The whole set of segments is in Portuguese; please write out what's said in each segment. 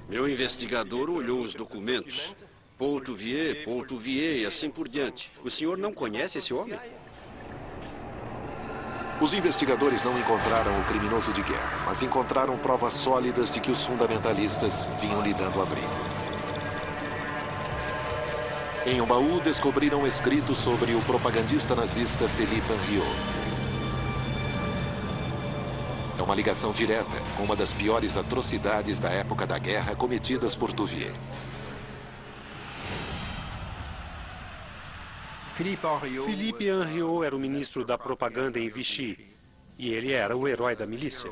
Meu investigador olhou os documentos. Poutuvier e assim por diante. O senhor não conhece esse homem? Os investigadores não encontraram o criminoso de guerra, mas encontraram provas sólidas de que os fundamentalistas vinham lhe dando abrigo. Em um baú, descobriram um escrito sobre o propagandista nazista Philippe Henriot. É uma ligação direta com uma das piores atrocidades da época da guerra cometidas por Touvier. Philippe Henriot era o ministro da propaganda em Vichy, e ele era o herói da milícia.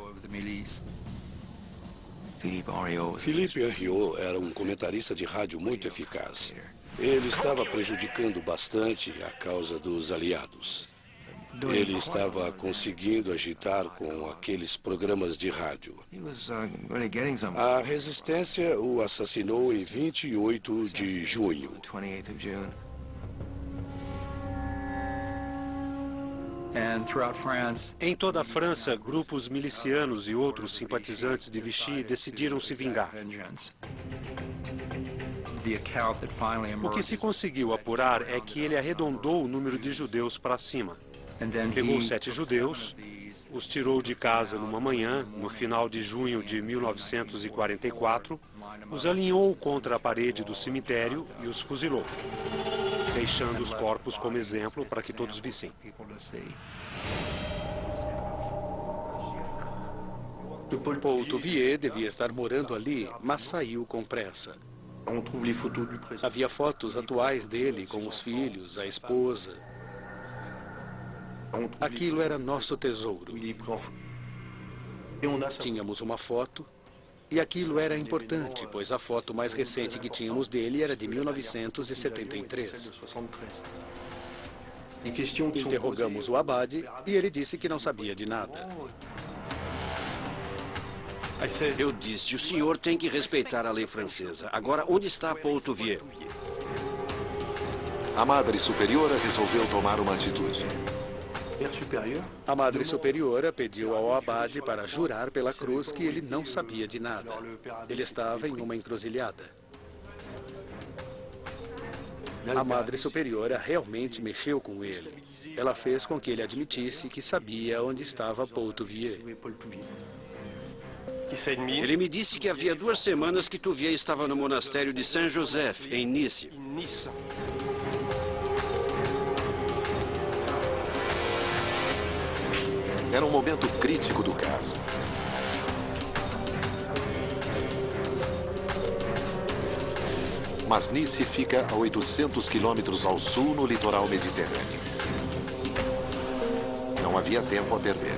Philippe Henriot era um comentarista de rádio muito eficaz. Ele estava prejudicando bastante a causa dos aliados. Ele estava conseguindo agitar com aqueles programas de rádio. A resistência o assassinou em 28 de junho. Em toda a França, grupos milicianos e outros simpatizantes de Vichy decidiram se vingar. O que se conseguiu apurar é que ele arredondou o número de judeus para cima. Pegou 7 judeus, os tirou de casa numa manhã, no final de junho de 1944, os alinhou contra a parede do cemitério e os fuzilou, deixando os corpos como exemplo para que todos vissem. Poutuvier devia estar morando ali, mas saiu com pressa. Havia fotos atuais dele com os filhos, a esposa. Aquilo era nosso tesouro. Tínhamos uma foto e aquilo era importante, pois a foto mais recente que tínhamos dele era de 1973. Interrogamos o abade e ele disse que não sabia de nada. Eu disse, o senhor tem que respeitar a lei francesa. Agora, onde está Poutuvier? A Madre Superiora resolveu tomar uma atitude. A Madre Superiora pediu ao abade para jurar pela cruz que ele não sabia de nada. Ele estava em uma encruzilhada. A Madre Superiora realmente mexeu com ele. Ela fez com que ele admitisse que sabia onde estava Poutuvier. Ele me disse que havia 2 semanas que Touvier estava no monastério de Saint-Joseph, em Nice. Era um momento crítico do caso. Mas Nice fica a 800 quilômetros ao sul, no litoral mediterrâneo. Não havia tempo a perder.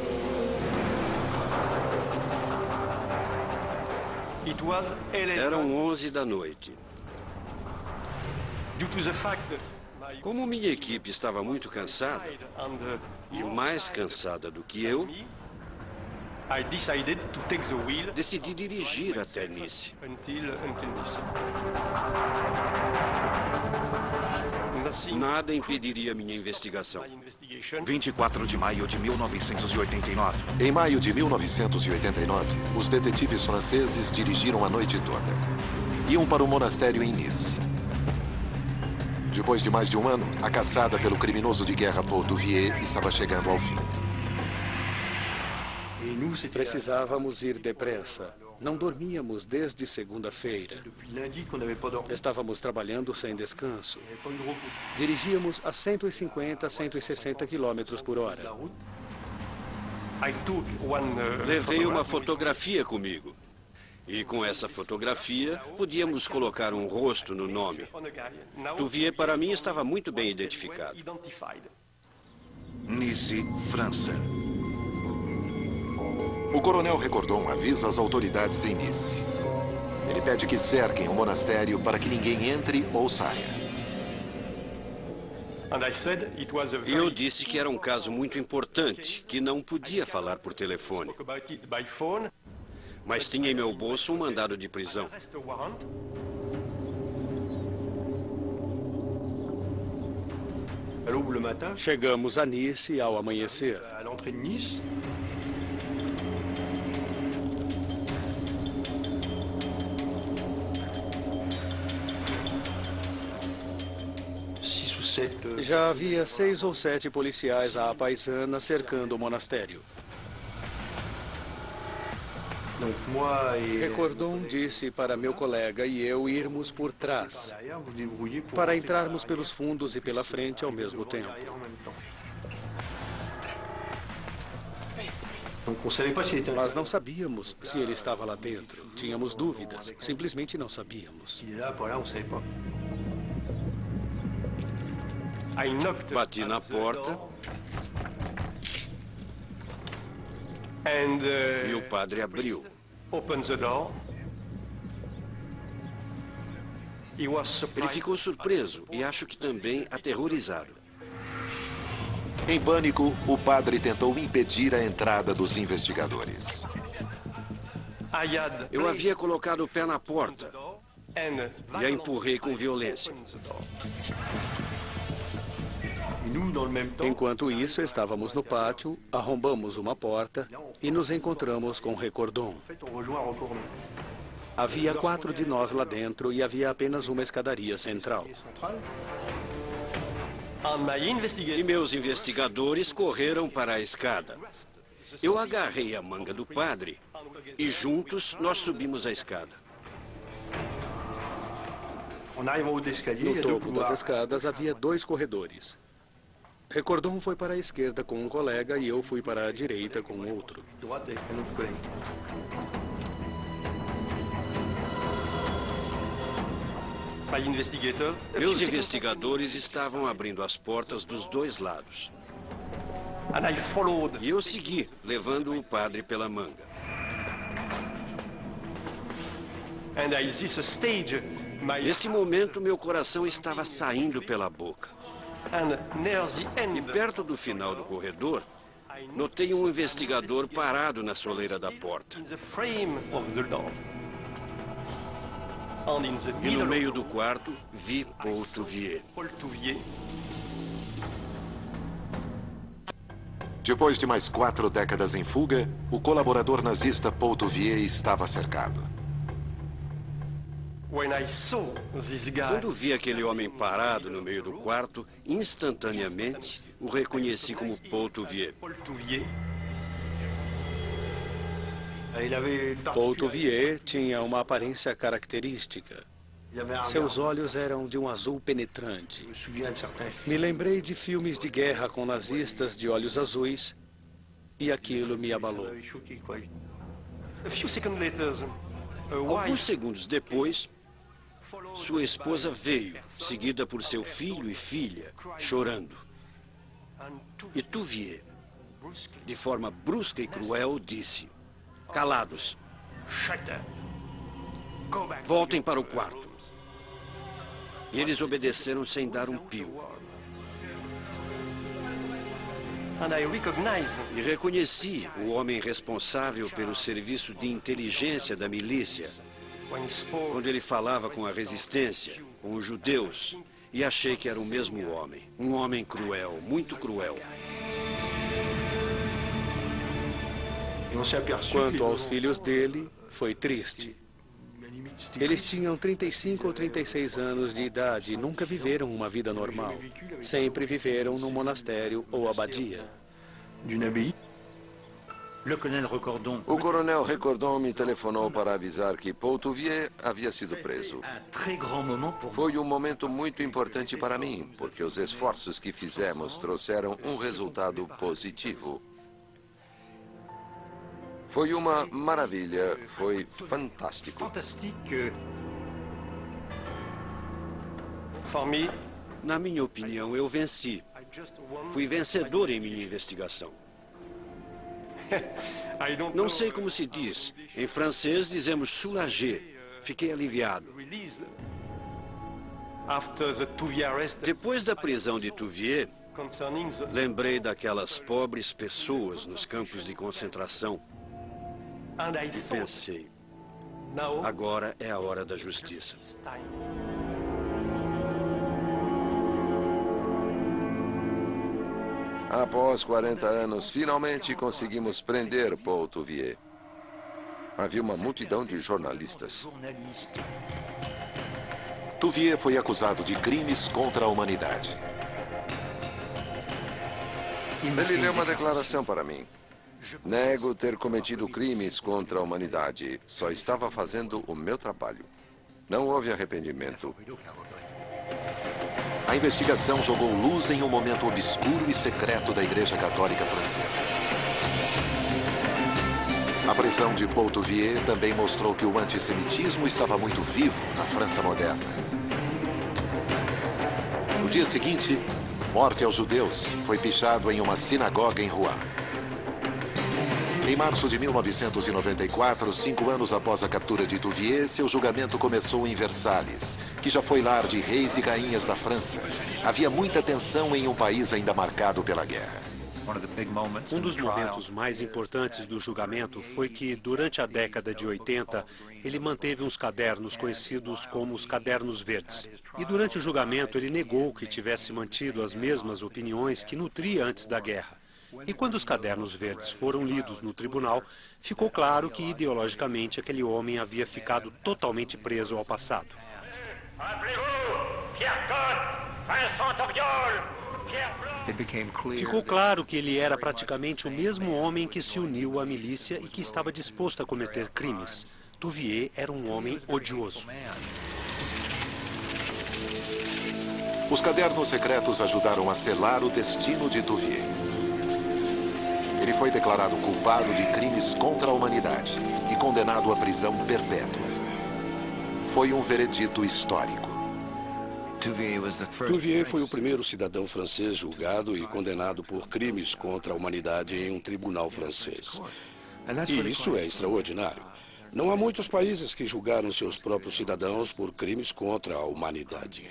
Eram 11 da noite. Como minha equipe estava muito cansada, e mais cansada do que eu, decidi dirigir até Nice. Nada impediria minha investigação. 24 de maio de 1989. Em maio de 1989, os detetives franceses dirigiram a noite toda. Iam para o monastério em Nice. Depois de mais de um ano, a caçada pelo criminoso de guerra Poutuvier estava chegando ao fim. Precisávamos ir depressa. Não dormíamos desde segunda-feira. Estávamos trabalhando sem descanso. Dirigíamos a 150, 160 quilômetros por hora. Levei uma fotografia comigo. E com essa fotografia, podíamos colocar um rosto no nome. Touvier, para mim, estava muito bem identificado. Nice, França. O coronel Recordon avisa as autoridades em Nice. Ele pede que cerquem o monastério para que ninguém entre ou saia. Eu disse que era um caso muito importante, que não podia falar por telefone. Mas tinha em meu bolso um mandado de prisão. Chegamos a Nice ao amanhecer. Já havia 6 ou 7 policiais à paisana cercando o monastério. Recordon disse para meu colega e eu irmos por trás, para entrarmos pelos fundos e pela frente ao mesmo tempo. Mas não sabíamos se ele estava lá dentro. Tínhamos dúvidas. Simplesmente não sabíamos. Bati na porta e o padre abriu. Ele ficou surpreso e acho que também aterrorizado. Em pânico, o padre tentou impedir a entrada dos investigadores. Eu havia colocado o pé na porta e a empurrei com violência. Enquanto isso, estávamos no pátio, arrombamos uma porta e nos encontramos com Recordon. Havia 4 de nós lá dentro e havia apenas uma escadaria central. E meus investigadores correram para a escada. Eu agarrei a manga do padre e juntos nós subimos a escada. No topo das escadas havia 2 corredores. Recordon foi para a esquerda com um colega e eu fui para a direita com outro. Meus investigadores estavam abrindo as portas dos 2 lados. E eu segui, levando o padre pela manga. Neste momento, meu coração estava saindo pela boca. E perto do final do corredor, notei um investigador parado na soleira da porta. E no meio do quarto, vi Paul Touvier. Depois de mais 4 décadas em fuga, o colaborador nazista Paul Touvier estava cercado. Quando vi aquele homem parado no meio do quarto, instantaneamente o reconheci como Paul Touvier. Paul Touvier tinha uma aparência característica. Seus olhos eram de um azul penetrante. Me lembrei de filmes de guerra com nazistas de olhos azuis e aquilo me abalou. Alguns segundos depois, sua esposa veio, seguida por seu filho e filha, chorando. E Touvier, de forma brusca e cruel, disse: "Calados. Voltem para o quarto." E eles obedeceram sem dar um pio. E reconheci o homem responsável pelo serviço de inteligência da milícia, quando ele falava com a resistência, com os judeus, e achei que era o mesmo homem. Um homem cruel, muito cruel. Quanto aos filhos dele, foi triste. Eles tinham 35 ou 36 anos de idade e nunca viveram uma vida normal. Sempre viveram num monastério ou abadia. O coronel Recordon me telefonou para avisar que Paul Touvier havia sido preso. Foi um momento muito importante para mim, porque os esforços que fizemos trouxeram um resultado positivo. Foi uma maravilha, foi fantástico. Na minha opinião, eu venci. Fui vencedor em minha investigação. Não sei como se diz. Em francês dizemos soulagé. Fiquei aliviado. Depois da prisão de Touvier, lembrei daquelas pobres pessoas nos campos de concentração. E pensei, agora é a hora da justiça. Após 40 anos, finalmente conseguimos prender Paul Touvier. Havia uma multidão de jornalistas. Touvier foi acusado de crimes contra a humanidade. Ele leu uma declaração para mim. Nego ter cometido crimes contra a humanidade. Só estava fazendo o meu trabalho. Não houve arrependimento. A investigação jogou luz em um momento obscuro e secreto da Igreja Católica Francesa. A prisão de Poutou-Vier também mostrou que o antissemitismo estava muito vivo na França moderna. No dia seguinte, morte aos judeus foi pichado em uma sinagoga em Rouen. Em março de 1994, 5 anos após a captura de Touvier, seu julgamento começou em Versalhes, que já foi lar de reis e rainhas da França. Havia muita tensão em um país ainda marcado pela guerra. Um dos momentos mais importantes do julgamento foi que, durante a década de 80, ele manteve uns cadernos conhecidos como os Cadernos Verdes. E durante o julgamento, ele negou que tivesse mantido as mesmas opiniões que nutria antes da guerra. E quando os Cadernos Verdes foram lidos no tribunal, ficou claro que, ideologicamente, aquele homem havia ficado totalmente preso ao passado. Ficou claro que ele era praticamente o mesmo homem que se uniu à milícia e que estava disposto a cometer crimes. Touvier era um homem odioso. Os cadernos secretos ajudaram a selar o destino de Touvier. Ele foi declarado culpado de crimes contra a humanidade e condenado à prisão perpétua. Foi um veredito histórico. Touvier foi o primeiro cidadão francês julgado e condenado por crimes contra a humanidade em um tribunal francês. E isso é extraordinário. Não há muitos países que julgaram seus próprios cidadãos por crimes contra a humanidade.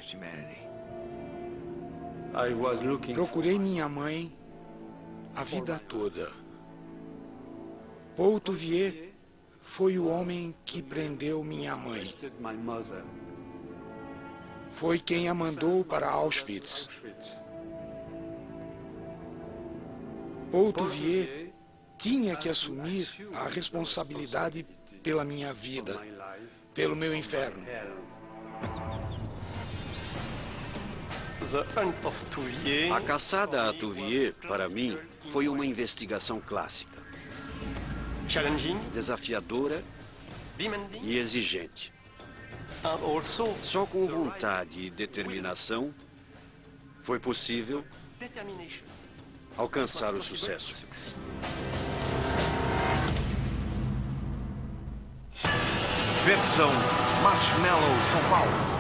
Procurei minha mãe a vida toda. Poutou-Vier foi o homem que prendeu minha mãe. Foi quem a mandou para Auschwitz. Poutou-Vier tinha que assumir a responsabilidade pela minha vida, pelo meu inferno. A caçada a Touvier, para mim, foi uma investigação clássica. Desafiadora e exigente. Só com vontade e determinação foi possível alcançar o sucesso. Versão Marshmallow São Paulo.